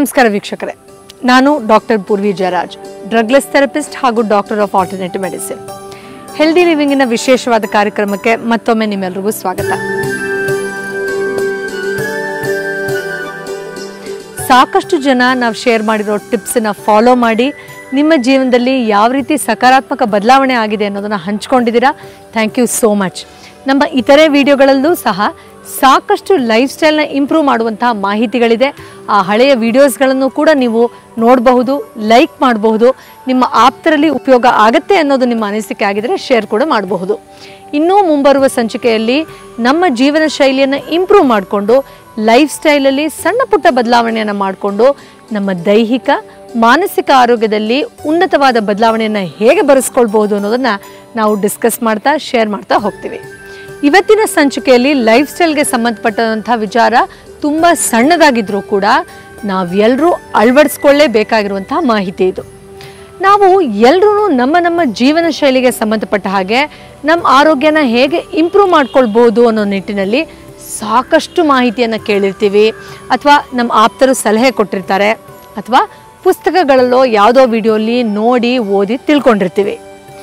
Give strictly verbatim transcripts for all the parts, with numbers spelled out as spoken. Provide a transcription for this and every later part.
ನಮಸ್ಕಾರ ವೀಕ್ಷಕರೇ, ನಾನು doctor Purvi Jayaraj, drugless therapist ಹಾಗೂ doctor of alternative medicine. Healthy ಲಿವಿಂಗಿನ ವಿಶೇಷವಾದ ಕಾರ್ಯಕ್ರಮಕ್ಕೆ ಮತ್ತೊಮ್ಮೆ ನಿಮ್ಮೆಲ್ಲರಿಗೂ ಸ್ವಾಗತ. ಸಾಕಷ್ಟು ಜನ ನಾವು ಶೇರ್ ಮಾಡಿರೋ ಟಿಪ್ಸನ್ನ ಫಾಲೋ ಮಾಡಿ ನಿಮ್ಮ ಜೀವನದಲ್ಲಿ ಯಾವ ರೀತಿ ಸಕಾರಾತ್ಮಕ ಬದಲಾವಣೆ ಆಗಿದೆ ಅನ್ನೋದನ್ನು ಹಂಚ್ಕೊಂಡಿದ್ದೀರಾ. Thank you so much. ನಮ್ಮ ಇತರೆ ವಿಡಿಯೋಗಳಲ್ಲೂ ಸಹ ಸಾಕಷ್ಟು ಲೈಫ್ ಸ್ಟೈಲ್ನ ಇಂಪ್ರೂವ್ ಮಾಡುವಂತಹ ಮಾಹಿತಿಗಳಿದೆ. ಆ ಹಳೆಯ ವಿಡಿಯೋಸ್ಗಳನ್ನು ಕೂಡ ನೀವು ನೋಡಬಹುದು, ಲೈಕ್ ಮಾಡಬಹುದು. ನಿಮ್ಮ ಆಪ್ತರಲ್ಲಿ ಉಪಯೋಗ ಆಗುತ್ತೆ ಅನ್ನೋದು ನಿಮ್ಮ ಅನಿಸಿಕೆ ಆಗಿದರೆ ಶೇರ್ ಕೂಡ ಮಾಡಬಹುದು. ಇನ್ನೂ ಮುಂಬರುವ ಸಂಚಿಕೆಯಲ್ಲಿ ನಮ್ಮ ಜೀವನ ಶೈಲಿಯನ್ನು ಇಂಪ್ರೂವ್ ಮಾಡಿಕೊಂಡು ಲೈಫ್ ಸ್ಟೈಲಲ್ಲಿ ಸಣ್ಣ ಪುಟ್ಟ ಬದಲಾವಣೆಯನ್ನು ಮಾಡಿಕೊಂಡು ನಮ್ಮ ದೈಹಿಕ ಮಾನಸಿಕ ಆರೋಗ್ಯದಲ್ಲಿ ಉನ್ನತವಾದ ಬದಲಾವಣೆಯನ್ನು ಹೇಗೆ ಬರೆಸ್ಕೊಳ್ಬಹುದು ಅನ್ನೋದನ್ನು ನಾವು ಡಿಸ್ಕಸ್ ಮಾಡ್ತಾ ಶೇರ್ ಮಾಡ್ತಾ ಹೋಗ್ತೀವಿ. ಇವತ್ತಿನ ಸಂಚಿಕೆಯಲ್ಲಿ ಲೈಫ್ ಸ್ಟೈಲ್ಗೆ ಸಂಬಂಧಪಟ್ಟಂಥ ವಿಚಾರ ತುಂಬ ಸಣ್ಣದಾಗಿದ್ರೂ ಕೂಡ ನಾವೆಲ್ಲರೂ ಅಳವಡಿಸ್ಕೊಳ್ಳೇಬೇಕಾಗಿರುವಂತಹ ಮಾಹಿತಿ ಇದು. ನಾವು ಎಲ್ಲರೂ ನಮ್ಮ ನಮ್ಮ ಜೀವನ ಶೈಲಿಗೆ ಸಂಬಂಧಪಟ್ಟ ಹಾಗೆ ನಮ್ಮ ಆರೋಗ್ಯನ ಹೇಗೆ ಇಂಪ್ರೂವ್ ಮಾಡ್ಕೊಳ್ಬೋದು ಅನ್ನೋ ನಿಟ್ಟಿನಲ್ಲಿ ಸಾಕಷ್ಟು ಮಾಹಿತಿಯನ್ನು ಕೇಳಿರ್ತೀವಿ, ಅಥವಾ ನಮ್ಮ ಆಪ್ತರು ಸಲಹೆ ಕೊಟ್ಟಿರ್ತಾರೆ, ಅಥವಾ ಪುಸ್ತಕಗಳಲ್ಲೋ ಯಾವುದೋ ವಿಡಿಯೋಲಿ ನೋಡಿ ಓದಿ ತಿಳ್ಕೊಂಡಿರ್ತೀವಿ.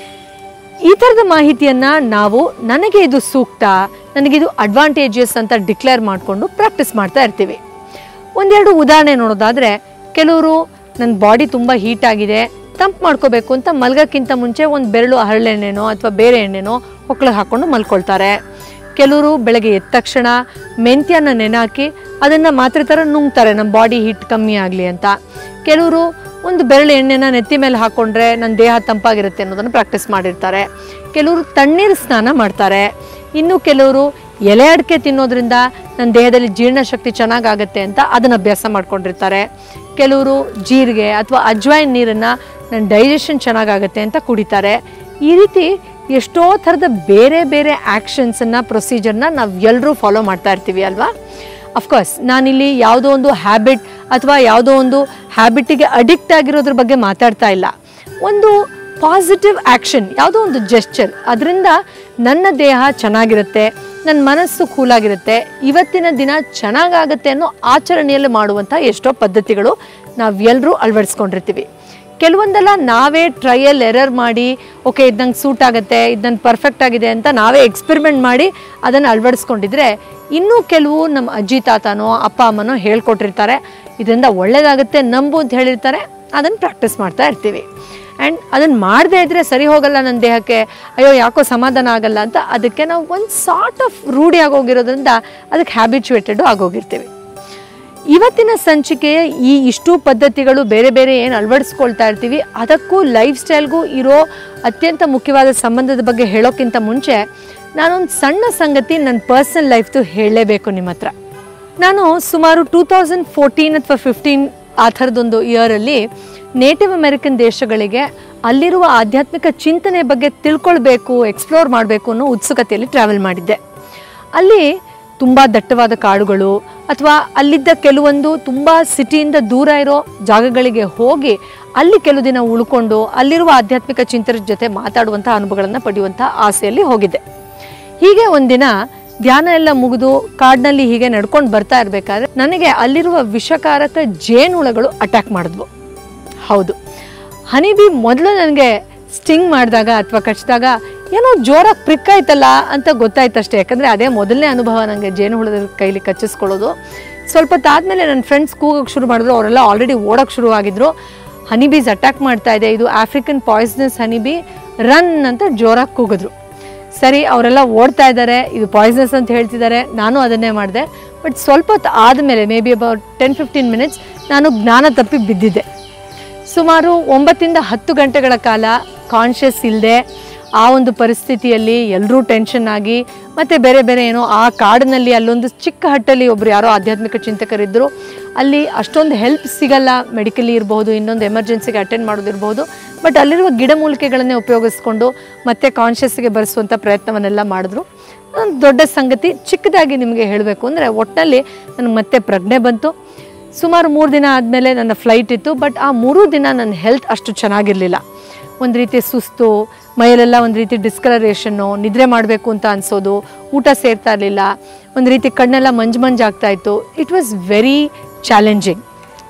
ಈ ಥರದ ಮಾಹಿತಿಯನ್ನು ನಾವು ನನಗೆ ಇದು ಸೂಕ್ತ, ನನಗಿದು ಅಡ್ವಾಂಟೇಜಸ್ ಅಂತ ಡಿಕ್ಲೇರ್ ಮಾಡಿಕೊಂಡು ಪ್ರಾಕ್ಟೀಸ್ ಮಾಡ್ತಾ ಇರ್ತೀವಿ. ಒಂದೆರಡು ಉದಾಹರಣೆ ನೋಡೋದಾದರೆ, ಕೆಲವರು ನನ್ನ ಬಾಡಿ ತುಂಬ ಹೀಟ್ ಆಗಿದೆ, ತಂಪು ಮಾಡ್ಕೋಬೇಕು ಅಂತ ಮಲ್ಗೋಕ್ಕಿಂತ ಮುಂಚೆ ಒಂದು ಬೆರಳು ಹರಳೆಣ್ಣೆನೋ ಅಥವಾ ಬೇರೆ ಎಣ್ಣೆನೋ ಹೊಕ್ಕಳಿಗೆ ಹಾಕ್ಕೊಂಡು ಮಲ್ಕೊಳ್ತಾರೆ. ಕೆಲವರು ಬೆಳಗ್ಗೆ ಎದ್ದ ತಕ್ಷಣ ಮೆಂತ್ಯನ ನೆನೆಹಾಕಿ ಅದನ್ನು ಮಾತ್ರೆ ಥರ ನುಂಗ್ತಾರೆ ನಮ್ಮ ಬಾಡಿ ಹೀಟ್ ಕಮ್ಮಿ ಆಗಲಿ ಅಂತ. ಕೆಲವರು ಒಂದು ಬೆರಳು ಎಣ್ಣೆನ ನೆತ್ತಿ ಮೇಲೆ ಹಾಕ್ಕೊಂಡ್ರೆ ನನ್ನ ದೇಹ ತಂಪಾಗಿರುತ್ತೆ ಅನ್ನೋದನ್ನು ಪ್ರಾಕ್ಟೀಸ್ ಮಾಡಿರ್ತಾರೆ. ಕೆಲವರು ತಣ್ಣೀರು ಸ್ನಾನ ಮಾಡ್ತಾರೆ. ಇನ್ನು ಕೆಲವರು ಎಲೆ ಅಡಿಕೆ ತಿನ್ನೋದ್ರಿಂದ ನನ್ನ ದೇಹದಲ್ಲಿ ಜೀರ್ಣಶಕ್ತಿ ಚೆನ್ನಾಗಾಗತ್ತೆ ಅಂತ ಅದನ್ನು ಅಭ್ಯಾಸ ಮಾಡ್ಕೊಂಡಿರ್ತಾರೆ. ಕೆಲವರು ಜೀರಿಗೆ ಅಥವಾ ಅಜ್ವೈನ್ ನೀರನ್ನು ನನ್ನ ಡೈಜೆಷನ್ ಚೆನ್ನಾಗಾಗತ್ತೆ ಅಂತ ಕುಡಿತಾರೆ. ಈ ರೀತಿ ಎಷ್ಟೋ ಥರದ ಬೇರೆ ಬೇರೆ ಆ್ಯಕ್ಷನ್ಸನ್ನು ಪ್ರೊಸೀಜರ್ನ ನಾವು ಎಲ್ಲರೂ ಫಾಲೋ ಮಾಡ್ತಾ ಇರ್ತೀವಿ ಅಲ್ವಾ. ಅಫ್ಕೋರ್ಸ್ ನಾನಿಲ್ಲಿ ಯಾವುದೋ ಒಂದು ಹ್ಯಾಬಿಟ್ ಅಥವಾ ಯಾವುದೋ ಒಂದು ಹ್ಯಾಬಿಟಿಗೆ ಅಡಿಕ್ಟ್ ಆಗಿರೋದ್ರ ಬಗ್ಗೆ ಮಾತಾಡ್ತಾ ಇಲ್ಲ. ಒಂದು ಪಾಸಿಟಿವ್ ಆ್ಯಕ್ಷನ್, ಯಾವುದೋ ಒಂದು ಜೆಸ್ಚರ್, ಅದರಿಂದ ನನ್ನ ದೇಹ ಚೆನ್ನಾಗಿರುತ್ತೆ, ನನ್ನ ಮನಸ್ಸು ಕೂಲಾಗಿರುತ್ತೆ, ಇವತ್ತಿನ ದಿನ ಚೆನ್ನಾಗಾಗುತ್ತೆ ಅನ್ನೋ ಆಚರಣೆಯಲ್ಲಿ ಮಾಡುವಂಥ ಎಷ್ಟೋ ಪದ್ಧತಿಗಳು ನಾವೆಲ್ಲರೂ ಅಳವಡಿಸ್ಕೊಂಡಿರ್ತೀವಿ. ಕೆಲವೊಂದೆಲ್ಲ ನಾವೇ ಟ್ರಯಲ್ ಎರರ್ ಮಾಡಿ ಓಕೆ ಇದು ನಂಗೆ ಸೂಟ್ ಆಗುತ್ತೆ, ಇದು ನಂಗೆ ಪರ್ಫೆಕ್ಟ್ ಆಗಿದೆ ಅಂತ ನಾವೇ ಎಕ್ಸ್ಪೆರಿಮೆಂಟ್ ಮಾಡಿ ಅದನ್ನು ಅಳವಡಿಸ್ಕೊಂಡಿದ್ರೆ, ಇನ್ನೂ ಕೆಲವು ನಮ್ಮ ಅಜ್ಜಿ ತಾತನೋ ಅಪ್ಪ ಅಮ್ಮನೋ ಹೇಳ್ಕೊಟ್ಟಿರ್ತಾರೆ, ಇದರಿಂದ ಒಳ್ಳೆಯದಾಗುತ್ತೆ ನಂಬು ಅಂತ ಹೇಳಿರ್ತಾರೆ, ಅದನ್ನು ಪ್ರಾಕ್ಟೀಸ್ ಮಾಡ್ತಾ ಇರ್ತೀವಿ. ಆ್ಯಂಡ್ ಅದನ್ನು ಮಾಡದೇ ಇದ್ದರೆ ಸರಿ ಹೋಗಲ್ಲ ನನ್ನ ದೇಹಕ್ಕೆ, ಅಯ್ಯೋ ಯಾಕೋ ಸಮಾಧಾನ ಆಗಲ್ಲ ಅಂತ ಅದಕ್ಕೆ ನಾವು ಒಂದು ಸಾರ್ಟ್ ಆಫ್ ರೂಢಿ ಆಗೋಗಿರೋದ್ರಿಂದ ಅದಕ್ಕೆ ಹ್ಯಾಬಿಚುವೇಟೆಡು ಆಗೋಗಿರ್ತೀವಿ. ಇವತ್ತಿನ ಸಂಚಿಕೆಯ ಈ ಇಷ್ಟು ಪದ್ಧತಿಗಳು ಬೇರೆ ಬೇರೆ ಏನು ಅಳವಡಿಸ್ಕೊಳ್ತಾ ಇರ್ತೀವಿ, ಅದಕ್ಕೂ ಲೈಫ್ ಸ್ಟೈಲ್ಗೂ ಇರೋ ಅತ್ಯಂತ ಮುಖ್ಯವಾದ ಸಂಬಂಧದ ಬಗ್ಗೆ ಹೇಳೋಕ್ಕಿಂತ ಮುಂಚೆ ನಾನೊಂದು ಸಣ್ಣ ಸಂಗತಿ ನನ್ನ ಪರ್ಸನಲ್ ಲೈಫ್ದು ಹೇಳಲೇಬೇಕು ನಿಮ್ಮ ಹತ್ರ. ನಾನು ಸುಮಾರು ಟೂ ತೌಸಂಡ್ ಫೋರ್ಟೀನ್ ಅಥವಾ ಫಿಫ್ಟೀನ್ ಆ ಥರದೊಂದು ಇಯರಲ್ಲಿ ನೇಟಿವ್ ಅಮೆರಿಕನ್ ದೇಶಗಳಿಗೆ ಅಲ್ಲಿರುವ ಆಧ್ಯಾತ್ಮಿಕ ಚಿಂತನೆ ಬಗ್ಗೆ ತಿಳ್ಕೊಳ್ಬೇಕು, ಎಕ್ಸ್ಪ್ಲೋರ್ ಮಾಡಬೇಕು ಅನ್ನೋ ಉತ್ಸುಕತೆಯಲ್ಲಿ ಟ್ರಾವೆಲ್ ಮಾಡಿದ್ದೆ. ಅಲ್ಲಿ ತುಂಬ ದಟ್ಟವಾದ ಕಾಡುಗಳು ಅಥವಾ ಅಲ್ಲಿದ್ದ ಕೆಲವೊಂದು ತುಂಬ ಸಿಟಿಯಿಂದ ದೂರ ಇರೋ ಜಾಗಗಳಿಗೆ ಹೋಗಿ ಅಲ್ಲಿ ಕೆಲವು ದಿನ ಉಳ್ಕೊಂಡು ಅಲ್ಲಿರುವ ಆಧ್ಯಾತ್ಮಿಕ ಚಿಂತಕರ ಜೊತೆ ಮಾತಾಡುವಂಥ ಅನುಭವಗಳನ್ನು ಪಡೆಯುವಂಥ ಆಸೆಯಲ್ಲಿ ಹೋಗಿದ್ದೆ. ಹೀಗೆ ಒಂದಿನ ಧ್ಯಾನ ಎಲ್ಲ ಮುಗಿದು ಕಾಡಿನಲ್ಲಿ ಹೀಗೆ ನಡ್ಕೊಂಡು ಬರ್ತಾ ಇರಬೇಕಾದ್ರೆ ನನಗೆ ಅಲ್ಲಿರುವ ವಿಷಕಾರಕ ಜೇನುಹುಳಗಳು ಅಟ್ಯಾಕ್ ಮಾಡಿದ್ವು. ಹೌದು, ಹನಿಬಿ ಮೊದಲು ನನಗೆ ಸ್ಟಿಂಗ್ ಮಾಡಿದಾಗ ಅಥವಾ ಕಚ್ಚಿದಾಗ ಏನೋ ಜೋರಾಗಿ ಪ್ರಿಕ್ ಆಯ್ತಲ್ಲ ಅಂತ ಗೊತ್ತಾಯ್ತಷ್ಟೇ. ಯಾಕಂದರೆ ಅದೇ ಮೊದಲನೇ ಅನುಭವ ನನಗೆ ಜೇನುಹುಳದ ಕೈಲಿ ಕಚ್ಚಿಸ್ಕೊಳ್ಳೋದು. ಸ್ವಲ್ಪ ಹೊತ್ತಾದಮೇಲೆ ನನ್ನ ಫ್ರೆಂಡ್ಸ್ ಕೂಗೋಕ್ಕೆ ಶುರು ಮಾಡಿದ್ರು. ಅವರೆಲ್ಲ ಆಲ್ರೆಡಿ ಓಡೋಕ್ಕೆ ಶುರುವಾಗಿದ್ರು. ಹನಿಬೀಸ್ ಅಟ್ಯಾಕ್ ಮಾಡ್ತಾ ಇದೆ, ಇದು ಆಫ್ರಿಕನ್ ಪಾಯ್ಸನಸ್ ಹನಿಬಿ, ರನ್ ಅಂತ ಜೋರಾಗಿ ಕೂಗಿದ್ರು. ಸರಿ, ಅವರೆಲ್ಲ ಓಡ್ತಾ ಇದ್ದಾರೆ, ಇದು ಪಾಯ್ಸನಸ್ ಅಂತ ಹೇಳ್ತಿದ್ದಾರೆ, ನಾನು ಅದನ್ನೇ ಮಾಡಿದೆ. ಬಟ್ ಸ್ವಲ್ಪ ಹೊತ್ತು ಆದಮೇಲೆ maybe about ten fifteen minutes ನಾನು ಜ್ಞಾನ ತಪ್ಪಿ ಬಿದ್ದಿದ್ದೆ. ಸುಮಾರು ಒಂಬತ್ತಿಂದ ಹತ್ತು ಗಂಟೆಗಳ ಕಾಲ ಕಾನ್ಷಿಯಸ್ ಇಲ್ಲದೆ ಆ ಒಂದು ಪರಿಸ್ಥಿತಿಯಲ್ಲಿ ಎಲ್ಲರೂ ಟೆನ್ಷನ್ ಆಗಿ, ಮತ್ತು ಬೇರೆ ಬೇರೆ ಏನೋ ಆ ಕಾಡಿನಲ್ಲಿ ಅಲ್ಲೊಂದು ಚಿಕ್ಕ ಹಟ್ಟಲ್ಲಿ ಒಬ್ಬರು ಯಾರೋ ಆಧ್ಯಾತ್ಮಿಕ ಚಿಂತಕರಿದ್ದರು. ಅಲ್ಲಿ ಅಷ್ಟೊಂದು ಹೆಲ್ಪ್ ಸಿಗಲ್ಲ, ಮೆಡಿಕಲಿ ಇರಬಹುದು, ಇನ್ನೊಂದು ಎಮರ್ಜೆನ್ಸಿಗೆ ಅಟೆಂಡ್ ಮಾಡೋದಿರ್ಬೋದು. ಬಟ್ ಅಲ್ಲಿರುವ ಗಿಡಮೂಲಿಕೆಗಳನ್ನೇ ಉಪಯೋಗಿಸ್ಕೊಂಡು ಮತ್ತೆ ಕಾನ್ಷಿಯಸ್ಗೆ ಬರೆಸುವಂಥ ಪ್ರಯತ್ನವನ್ನೆಲ್ಲ ಮಾಡಿದ್ರು. ಒಂದು ದೊಡ್ಡ ಸಂಗತಿ ಚಿಕ್ಕದಾಗಿ ನಿಮಗೆ ಹೇಳಬೇಕು ಅಂದರೆ, ಒಟ್ಟಿನಲ್ಲಿ ನನಗೆ ಮತ್ತೆ ಪ್ರಜ್ಞೆ ಬಂತು. ಸುಮಾರು ಮೂರು ದಿನ ಆದಮೇಲೆ ನನ್ನ ಫ್ಲೈಟ್ ಇತ್ತು. ಬಟ್ ಆ ಮೂರು ದಿನ ನನ್ನ ಹೆಲ್ತ್ ಅಷ್ಟು ಚೆನ್ನಾಗಿರಲಿಲ್ಲ. ಒಂದು ರೀತಿ ಸುಸ್ತು, ಮೈಯಲ್ಲೆಲ್ಲ ಒಂದು ರೀತಿ ಡಿಸ್ಕಲರೇಷನ್ನು, ನಿದ್ರೆ ಮಾಡಬೇಕು ಅಂತ ಅನಿಸೋದು, ಊಟ ಸೇರ್ತಾ ಇರಲಿಲ್ಲ, ಒಂದು ರೀತಿ ಕಣ್ಣೆಲ್ಲ ಮಂಜು ಮಂಜು ಆಗ್ತಾಯಿತ್ತು. It was very challenging.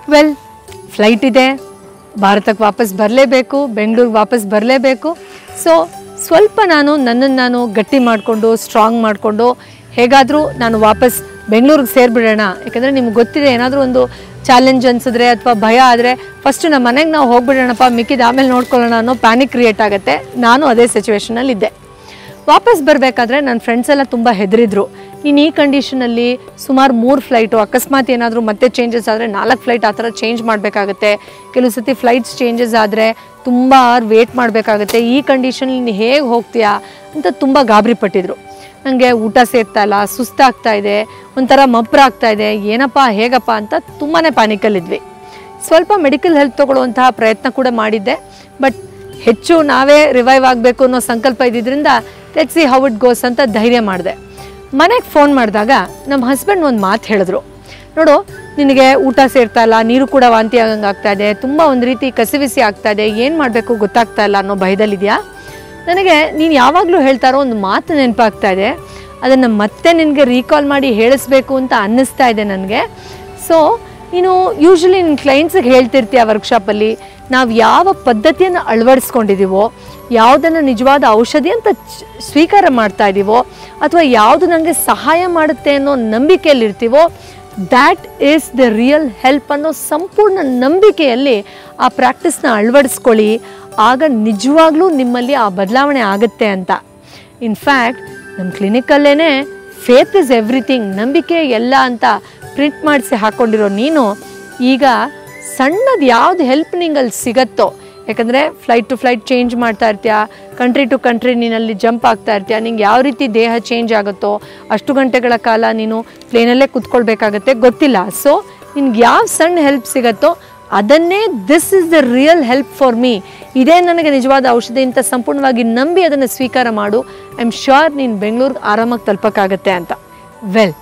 Well, flight ಇದೆ, ಭಾರತಕ್ಕೆ ವಾಪಸ್ ಬರಲೇಬೇಕು, ಬೆಂಗಳೂರಿಗೆ ವಾಪಸ್ ಬರಲೇಬೇಕು. ಸೊ ಸ್ವಲ್ಪ ನಾನು ನನ್ನನ್ನು ನಾನು ಗಟ್ಟಿ ಮಾಡಿಕೊಂಡು ಸ್ಟ್ರಾಂಗ್ ಮಾಡಿಕೊಂಡು ಹೇಗಾದರೂ ನಾನು ವಾಪಸ್ ಬೆಂಗಳೂರಿಗೆ ಸೇರಿಬಿಡೋಣ. ಯಾಕಂದರೆ ನಿಮ್ಗೆ ಗೊತ್ತಿದೆ, ಏನಾದರೂ ಒಂದು ಚಾಲೆಂಜ್ ಅನಿಸಿದ್ರೆ ಅಥವಾ ಭಯ ಆದರೆ ಫಸ್ಟು ನಮ್ಮ ಮನೆಗೆ ನಾವು ಹೋಗ್ಬಿಡೋಣಪ್ಪ, ಮಿಕ್ಕಿದ ಆಮೇಲೆ ನೋಡ್ಕೊಳ್ಳೋಣ ಅನ್ನೋ ಪ್ಯಾನಿಕ್ ಕ್ರಿಯೇಟ್ ಆಗುತ್ತೆ. ನಾನು ಅದೇ ಸಿಚುವೇಷನಲ್ಲಿದ್ದೆ. ವಾಪಸ್ ಬರಬೇಕಾದ್ರೆ ನನ್ನ ಫ್ರೆಂಡ್ಸ್ ಎಲ್ಲ ತುಂಬ ಹೆದರಿದ್ರು. ನೀನು ಈ ಕಂಡೀಷನಲ್ಲಿ ಸುಮಾರು ಮೂರು ಫ್ಲೈಟು, ಅಕಸ್ಮಾತ್ ಏನಾದರೂ ಮತ್ತೆ ಚೇಂಜಸ್ ಆದರೆ ನಾಲ್ಕು ಫ್ಲೈಟ್ ಆ ಥರ ಚೇಂಜ್ ಮಾಡಬೇಕಾಗತ್ತೆ. ಕೆಲವು ಸತಿ ಫ್ಲೈಟ್ಸ್ ಚೇಂಜಸ್ ಆದರೆ ತುಂಬ ಅವರ್ ವೇಟ್ ಮಾಡಬೇಕಾಗತ್ತೆ. ಈ ಕಂಡೀಷನಲ್ಲಿ ನೀನು ಹೇಗೆ ಹೋಗ್ತೀಯಾ ಅಂತ ತುಂಬ ಗಾಬರಿ ಪಟ್ಟಿದ್ರು. ನನಗೆ ಊಟ ಸೇರ್ತಾ ಇಲ್ಲ, ಸುಸ್ತಾಗ್ತಾ ಇದೆ, ಒಂಥರ ಮಬ್ರಾಗ್ತಾ ಇದೆ, ಏನಪ್ಪ ಹೇಗಪ್ಪ ಅಂತ ತುಂಬಾ ಪ್ಯಾನಿಕಲ್ಲಿದ್ವಿ. ಸ್ವಲ್ಪ ಮೆಡಿಕಲ್ ಹೆಲ್ಪ್ ತೊಗೊಳ್ಳುವಂತಹ ಪ್ರಯತ್ನ ಕೂಡ ಮಾಡಿದ್ದೆ. ಬಟ್ ಹೆಚ್ಚು ನಾವೇ ರಿವೈವ್ ಆಗಬೇಕು ಅನ್ನೋ ಸಂಕಲ್ಪ ಇದ್ದಿದ್ದರಿಂದ let's see how it goes ಅಂತ ಧೈರ್ಯ ಮಾಡಿದೆ. ಮನೆಗೆ ಫೋನ್ ಮಾಡಿದಾಗ ನಮ್ಮ ಹಸ್ಬೆಂಡ್ ಒಂದು ಮಾತು ಹೇಳಿದ್ರು, ನೋಡು ನಿನಗೆ ಊಟ ಸೇರ್ತಾ ಇಲ್ಲ, ನೀರು ಕೂಡ ವಾಂತಿ ಆಗಂಗೆ ಆಗ್ತಾ ಇದೆ, ತುಂಬ ಒಂದು ರೀತಿ ಕಸಿವಿಸಿ ಆಗ್ತಾ ಇದೆ, ಏನು ಮಾಡಬೇಕು ಗೊತ್ತಾಗ್ತಾ ಇಲ್ಲ ಅನ್ನೋ ಭಯದಲ್ಲಿದೆಯಾ. ನನಗೆ ನೀನು ಯಾವಾಗಲೂ ಹೇಳ್ತಾರೋ ಒಂದು ಮಾತು ನೆನಪಾಗ್ತಾ ಇದೆ, ಅದನ್ನು ಮತ್ತೆ ನಿನಗೆ ರೀಕಾಲ್ ಮಾಡಿ ಹೇಳಿಸ್ಬೇಕು ಅಂತ ಅನ್ನಿಸ್ತಾ ಇದೆ ನನಗೆ. ಸೊ ನೀನು ಯೂಶ್ವಲಿ ನಿನ್ನ ಕ್ಲೈಂಟ್ಸಿಗೆ ಹೇಳ್ತಿರ್ತೀಯ ವರ್ಕ್ಶಾಪಲ್ಲಿ, ನಾವು ಯಾವ ಪದ್ಧತಿಯನ್ನು ಅಳವಡಿಸ್ಕೊಂಡಿದ್ದೀವೋ, ಯಾವುದನ್ನು ನಿಜವಾದ ಔಷಧಿ ಅಂತ ಸ್ವೀಕಾರ ಮಾಡ್ತಾ ಇದ್ದೀವೋ, ಅಥವಾ ಯಾವುದು ನನಗೆ ಸಹಾಯ ಮಾಡುತ್ತೆ ಅನ್ನೋ ನಂಬಿಕೆಯಲ್ಲಿರ್ತೀವೋ, that is the real help ಅನ್ನೋ ಸಂಪೂರ್ಣ ನಂಬಿಕೆಯಲ್ಲಿ ಆ ಪ್ರಾಕ್ಟೀಸ್ನ ಅಳವಡಿಸ್ಕೊಳ್ಳಿ. ಆಗ ನಿಜವಾಗ್ಲೂ ನಿಮ್ಮಲ್ಲಿ ಆ ಬದಲಾವಣೆ ಆಗುತ್ತೆ ಅಂತ. ಇನ್ಫ್ಯಾಕ್ಟ್ ನಮ್ಮ ಕ್ಲಿನಿಕಲ್ಲೇ ಫೇತ್ ಇಸ್ ಎವ್ರಿಥಿಂಗ್, ನಂಬಿಕೆ ಎಲ್ಲ ಅಂತ ಪ್ರಿಂಟ್ ಮಾಡಿಸಿ ಹಾಕ್ಕೊಂಡಿರೋ ನೀನು ಈಗ ಸಣ್ಣದು ಯಾವ್ದು ಹೆಲ್ಪ್ ನಿಂಗಲ್ಲಿ ಸಿಗತ್ತೋ, ಯಾಕಂದರೆ ಫ್ಲೈಟ್ ಟು ಫ್ಲೈಟ್ ಚೇಂಜ್ ಮಾಡ್ತಾ ಇರ್ತೀಯ, ಕಂಟ್ರಿ ಟು ಕಂಟ್ರಿ ನೀನಲ್ಲಿ ಜಂಪ್ ಆಗ್ತಾ ಇರ್ತೀಯ, ನಿಂಗೆ ಯಾವ ರೀತಿ ದೇಹ ಚೇಂಜ್ ಆಗುತ್ತೋ ಅಷ್ಟು ಗಂಟೆಗಳ ಕಾಲ ನೀನು ಪ್ಲೇನಲ್ಲೇ ಕೂತ್ಕೊಳ್ಬೇಕಾಗತ್ತೆ, ಗೊತ್ತಿಲ್ಲ. ಸೊ ನಿನ್ಗೆ ಯಾವ ಸಣ್ಣ ಹೆಲ್ಪ್ ಸಿಗತ್ತೋ ಅದನ್ನೇ this is the real help for me, ಇದೇ ನನಗೆ ನಿಜವಾದ ಔಷಧಿ ಅಂತ ಸಂಪೂರ್ಣವಾಗಿ ನಂಬಿ ಅದನ್ನು ಸ್ವೀಕಾರ ಮಾಡು. ಐ ಆಮ್ ಶ್ಯೂರ್ ನೀನು ಬೆಂಗಳೂರಿಗೆ ಆರಾಮಾಗಿ ತಲುಪಕ್ಕಾಗತ್ತೆ ಅಂತ. ವೆಲ್,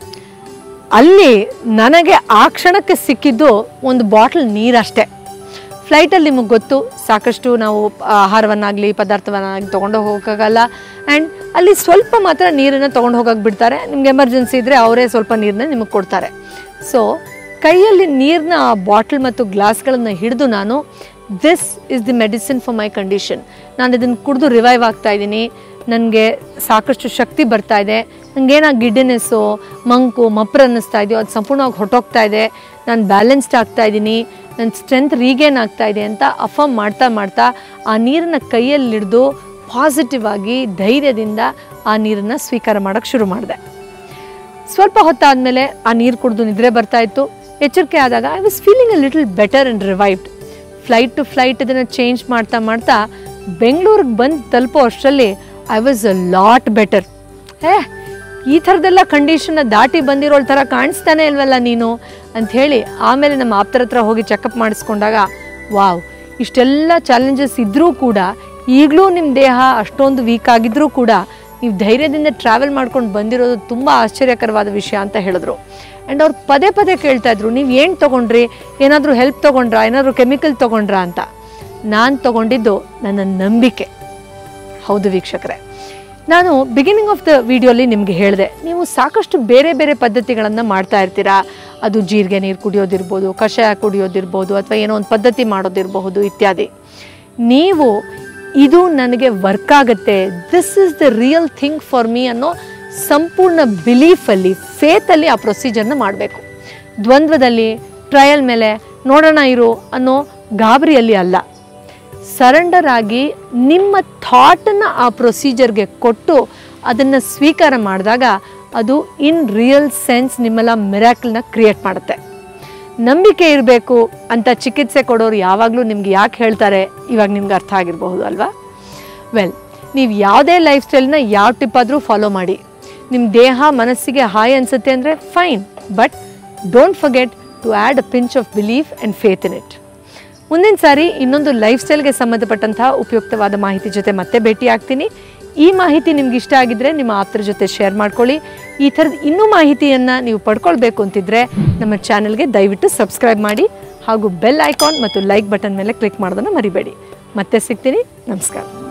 ಅಲ್ಲಿ ನನಗೆ ಆ ಕ್ಷಣಕ್ಕೆ ಸಿಕ್ಕಿದ್ದು ಒಂದು ಬಾಟಲ್ ನೀರಷ್ಟೇ. ಫ್ಲೈಟಲ್ಲಿ ನಿಮಗೆ ಗೊತ್ತು, ಸಾಕಷ್ಟು ನಾವು ಆಹಾರವನ್ನಾಗಲಿ ಪದಾರ್ಥವನ್ನಾಗಲಿ ತೊಗೊಂಡು ಹೋಗೋಕ್ಕಾಗಲ್ಲ. ಆ್ಯಂಡ್ ಅಲ್ಲಿ ಸ್ವಲ್ಪ ಮಾತ್ರ ನೀರನ್ನು ತೊಗೊಂಡು ಹೋಗೋಕೆ ಬಿಡ್ತಾರೆ. ನಿಮ್ಗೆ ಎಮರ್ಜೆನ್ಸಿ ಇದ್ದರೆ ಅವರೇ ಸ್ವಲ್ಪ ನೀರನ್ನ ನಿಮಗೆ ಕೊಡ್ತಾರೆ. ಸೊ ಕೈಯಲ್ಲಿ ನೀರನ್ನ ಆ ಬಾಟಲ್ ಮತ್ತು ಗ್ಲಾಸ್ಗಳನ್ನು ಹಿಡಿದು ನಾನು this is the medicine for my condition, ನಾನು ಇದನ್ನು ಕುಡಿದು ರಿವೈವ್ ಆಗ್ತಾ ಇದ್ದೀನಿ, ನನಗೆ ಸಾಕಷ್ಟು ಶಕ್ತಿ ಬರ್ತಾ ಇದೆ, ನನಗೇನೋ ಗಿಡ್ಡಿನೆಸ್ಸು ಮಂಕು ಮಪ್ರ ಅನ್ನಿಸ್ತಾ ಇದೆಯೋ ಅದು ಸಂಪೂರ್ಣವಾಗಿ ಹೊಟ್ಟೋಗ್ತಾ ಇದೆ, ನಾನು ಬ್ಯಾಲೆನ್ಸ್ಡ್ ಆಗ್ತಾ ಇದ್ದೀನಿ, ನನ್ನ ಸ್ಟ್ರೆಂತ್ ರೀಗೇನ್ ಆಗ್ತಾ ಇದೆ ಅಂತ ಅಫರ್ಮ್ ಮಾಡ್ತಾ ಮಾಡ್ತಾ ಆ ನೀರನ್ನು ಕೈಯಲ್ಲಿ ಹಿಡಿದು ಪಾಸಿಟಿವ್ ಆಗಿ ಧೈರ್ಯದಿಂದ ಆ ನೀರನ್ನು ಸ್ವೀಕಾರ ಮಾಡೋಕ್ಕೆ ಶುರು ಮಾಡಿದೆ. ಸ್ವಲ್ಪ ಹೊತ್ತಾದಮೇಲೆ ಆ ನೀರು ಕುಡಿದು ನಿದ್ರೆ ಬರ್ತಾಯಿತ್ತು. ಎಚ್ಚರಿಕೆ ಆದಾಗ I was feeling a little better and revived. Flight to flight ಇದನ್ನು ಚೇಂಜ್ ಮಾಡ್ತಾ ಮಾಡ್ತಾ ಬೆಂಗಳೂರಿಗೆ ಬಂದು ತಲುಪೋ ಅಷ್ಟರಲ್ಲಿ I was a lot better. ಏ ಈ ಥರದ್ದೆಲ್ಲ ಕಂಡೀಷನ್ನ ದಾಟಿ ಬಂದಿರೋ ಥರ ಕಾಣಿಸ್ತಾನೆ ಇಲ್ವಲ್ಲ ನೀನು ಅಂಥೇಳಿ ಆಮೇಲೆ ನಮ್ಮ ಆಪ್ತರ ಹತ್ರ ಹೋಗಿ ಚೆಕಪ್ ಮಾಡಿಸ್ಕೊಂಡಾಗ, ವಾವ್, ಇಷ್ಟೆಲ್ಲ ಚಾಲೆಂಜಸ್ ಇದ್ದರೂ ಕೂಡ ಈಗಲೂ ನಿಮ್ಮ ದೇಹ ಅಷ್ಟೊಂದು ವೀಕ್ ಆಗಿದ್ರೂ ಕೂಡ ನೀವು ಧೈರ್ಯದಿಂದ ಟ್ರಾವೆಲ್ ಮಾಡ್ಕೊಂಡು ಬಂದಿರೋದು ತುಂಬ ಆಶ್ಚರ್ಯಕರವಾದ ವಿಷಯ ಅಂತ ಹೇಳಿದ್ರು. ಆ್ಯಂಡ್ ಅವ್ರು ಪದೇ ಪದೇ ಕೇಳ್ತಾಯಿದ್ರು, ನೀವು ಏನು ತೊಗೊಂಡ್ರಿ, ಏನಾದರೂ ಹೆಲ್ಪ್ ತೊಗೊಂಡ್ರಾ, ಏನಾದರೂ ಕೆಮಿಕಲ್ ತೊಗೊಂಡ್ರಾ ಅಂತ. ನಾನು ತೊಗೊಂಡಿದ್ದು ನನ್ನ ನಂಬಿಕೆ. ಹೌದು ವೀಕ್ಷಕರೇ, ನಾನು ಬಿಗಿನಿಂಗ್ ಆಫ್ ದ ವಿಡಿಯೋಲಿ ನಿಮಗೆ ಹೇಳಿದೆ, ನೀವು ಸಾಕಷ್ಟು ಬೇರೆ ಬೇರೆ ಪದ್ಧತಿಗಳನ್ನು ಮಾಡ್ತಾ ಇರ್ತೀರಾ. ಅದು ಜೀರಿಗೆ ನೀರು ಕುಡಿಯೋದಿರ್ಬೋದು, ಕಷಾಯ ಕುಡಿಯೋದಿರ್ಬೋದು, ಅಥವಾ ಏನೋ ಒಂದು ಪದ್ಧತಿ ಮಾಡೋದಿರಬಹುದು ಇತ್ಯಾದಿ. ನೀವು ಇದು ನನಗೆ ವರ್ಕ್ ಆಗುತ್ತೆ, this is the real thing for me ಅನ್ನೋ ಸಂಪೂರ್ಣ ಬಿಲೀಫಲ್ಲಿ, ಫೇತಲ್ಲಿ ಆ ಪ್ರೊಸೀಜರ್ನ ಮಾಡಬೇಕು. ದ್ವಂದ್ವದಲ್ಲಿ, ಟ್ರಯಲ್ ಮೇಲೆ ನೋಡೋಣ ಇರು ಅನ್ನೋ ಗಾಬರಿಯಲ್ಲಿ ಅಲ್ಲ. ಸರೆಂಡರ್ ಆಗಿ ನಿಮ್ಮ ಥಾಟನ್ನು ಆ ಪ್ರೊಸೀಜರ್ಗೆ ಕೊಟ್ಟು ಅದನ್ನು ಸ್ವೀಕಾರ ಮಾಡಿದಾಗ ಅದು ಇನ್ ರಿಯಲ್ ಸೆನ್ಸ್ ನಿಮ್ಮೆಲ್ಲ ಮಿರಾಕಲ್ನ ಕ್ರಿಯೇಟ್ ಮಾಡುತ್ತೆ. ನಂಬಿಕೆ ಇರಬೇಕು ಅಂತ ಚಿಕಿತ್ಸೆ ಕೊಡೋರು ಯಾವಾಗಲೂ ನಿಮ್ಗೆ ಯಾಕೆ ಹೇಳ್ತಾರೆ ಇವಾಗ ನಿಮ್ಗೆ ಅರ್ಥ ಆಗಿರಬಹುದು ಅಲ್ವಾ. ವೆಲ್, ನೀವು ಯಾವುದೇ ಲೈಫ್ ಸ್ಟೈಲ್ನ ಯಾವ ಟಿಪ್ ಆದರೂ ಫಾಲೋ ಮಾಡಿ, ನಿಮ್ಮ ದೇಹ ಮನಸ್ಸಿಗೆ ಹಾಯ್ ಅನಿಸುತ್ತೆ ಅಂದರೆ fine, but don't forget to add a pinch of belief and faith in it. ಮುಂದಿನ ಸಾರಿ ಇನ್ನೊಂದು ಲೈಫ್ ಸ್ಟೈಲ್ಗೆ ಸಂಬಂಧಪಟ್ಟಂತಹ ಉಪಯುಕ್ತವಾದ ಮಾಹಿತಿ ಜೊತೆ ಮತ್ತೆ ಭೇಟಿ ಆಗ್ತೀನಿ. ಈ ಮಾಹಿತಿ ನಿಮ್ಗೆ ಇಷ್ಟ ಆಗಿದ್ರೆ ನಿಮ್ಮ ಆಪ್ತರ ಜೊತೆ ಶೇರ್ ಮಾಡ್ಕೊಳ್ಳಿ. ಈ ಥರದ ಇನ್ನೂ ಮಾಹಿತಿಯನ್ನು ನೀವು ಪಡ್ಕೊಳ್ಬೇಕು ಅಂತಿದ್ರೆ ನಮ್ಮ ಚಾನೆಲ್ಗೆ ದಯವಿಟ್ಟು ಸಬ್ಸ್ಕ್ರೈಬ್ ಮಾಡಿ, ಹಾಗೂ ಬೆಲ್ ಐಕಾನ್ ಮತ್ತು ಲೈಕ್ ಬಟನ್ ಮೇಲೆ ಕ್ಲಿಕ್ ಮಾಡೋದನ್ನು ಮರಿಬೇಡಿ. ಮತ್ತೆ ಸಿಗ್ತೀನಿ. ನಮಸ್ಕಾರ.